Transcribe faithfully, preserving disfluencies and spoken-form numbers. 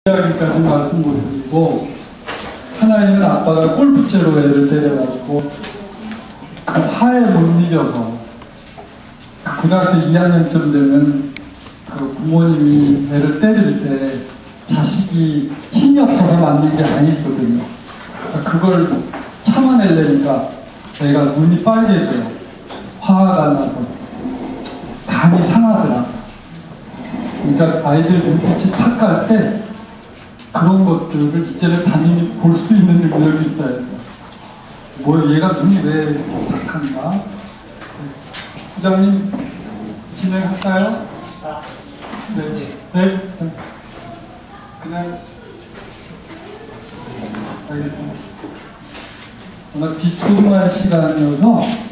이야기까지 말씀 못 드리고, 하나님은 아빠가 골프채로 애를 때려가지고 그 화에 못 이겨서 고등학교 이 학년쯤 되면 그 부모님이 애를 때릴 때 자식이 힘이 없어서 맞는 게 아니거든요. 그걸 참아내려니까 애가 눈이 빨개져요. 화가 나서 간이 상하더라. 그러니까 아이들 눈빛이 탁 갈 때 그런 것들을 이제는 당연히 볼 수 있는 능력이 있어야 돼요. 뭐 얘가 눈이 왜 탁한가? 부장님 진행할까요? 네. 네. 그냥 알겠습니다. 정말 비초음할 시간이어서